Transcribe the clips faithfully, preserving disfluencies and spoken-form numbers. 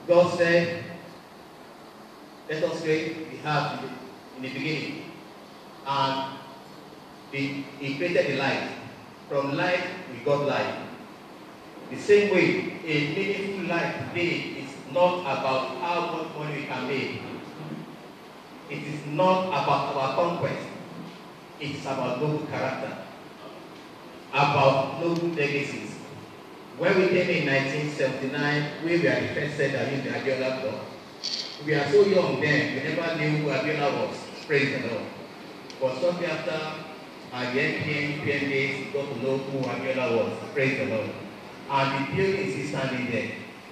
God said, let us create the earth in the, in the beginning. And the, He created the light. From light, we got light. The same way, a meaningful life today is not about how much money we can make. It is not about our conquest. It is about noble character, about noble legacies. When we came in nineteen seventy-nine, we were the first set that used the Abiola block. We are so young then, we never knew who Abiola was. Praise the Lord. But shortly after, our N P N, P N days, got to know who Abiola was. Praise the Lord. And the building is still standing there.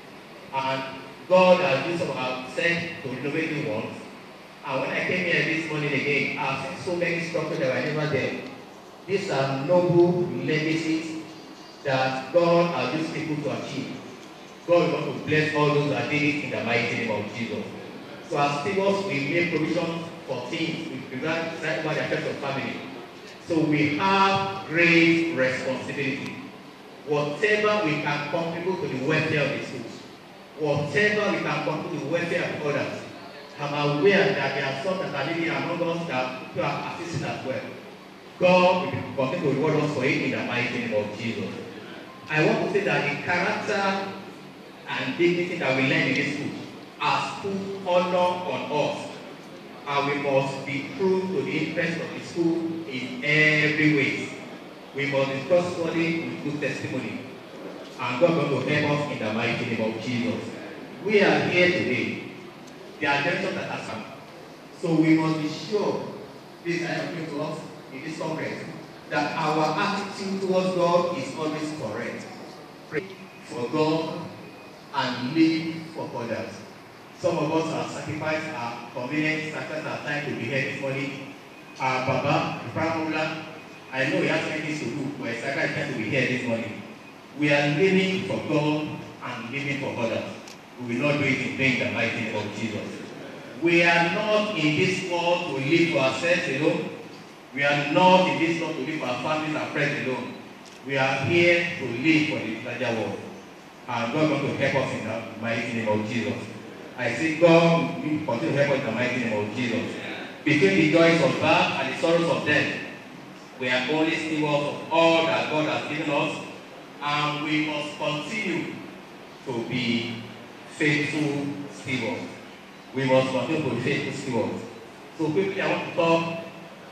And God has used some of our sent to renovate new ones. And when I came here this morning again, I've seen so many structures that were never there. These are noble legacies that God has used people to achieve. God wants to bless all those that did it in the mighty name of Jesus. So as stewards, we make provisions for things with regard to the affairs of family. So we have great responsibility. Whatever we can contribute to the welfare of the schools, whatever we can contribute to the welfare of others, I'm aware that there are some that are living among us that who are assisting as well. God will continue to reward us for it in the mighty name of Jesus. I want to say that the character and dignity that we learn in this school has put honor on us, and we must be true to the interest of the school in every way. We must be trustworthy with good testimony, and God is going to help us in the mighty name of Jesus. We are here today. The attention that has come. So we must be sure, this I am to us in this conference, that our attitude towards God is always correct. Pray for God and live for others. Some of us have sacrificed our convenience, sacrificed our time to be here this morning. Our Baba, Pramula, I know he has many things to do, but it's sacrificed time to be here this morning. We are living for God and living for others. We will not do it in vain in the mighty name of Jesus. We are not in this world to live for ourselves alone. We are not in this world to live for our families and friends alone. We are here to live for the larger world. And God is going to help us in the mighty name of Jesus. I say God will continue to help us in the mighty name of Jesus. Between the joys of birth and the sorrows of death, we are only stewards of all that God has given us, and we must continue to be faithful stewards. We must continue to be faithful stewards. So quickly I want to talk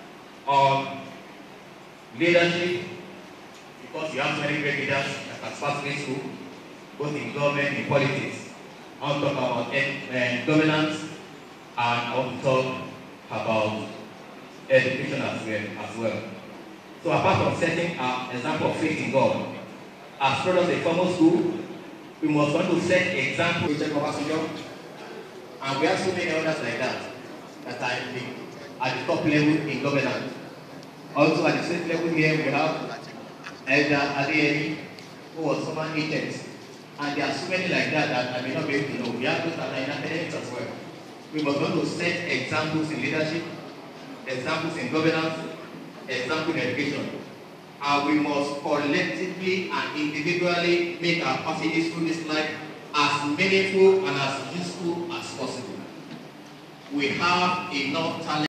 on leadership, because you have so many great leaders that can pass this school, both in government and politics. I want to talk about uh, governance, and I want to talk about education as well. As well. So apart from setting an example of faith in God, as products of a formal school, we must want to set example. And we have so many others like that that are in the, at the top level in governance. Also at the state level here, we have Elder Adeyemi, who was former agent. And there are so many like that that I may not be able to know. We have those that are in academics as well. We must want to set examples in leadership, examples in governance, examples in education. And we must collectively and individually make our passages through this life as meaningful and as useful as possible. We have enough talent.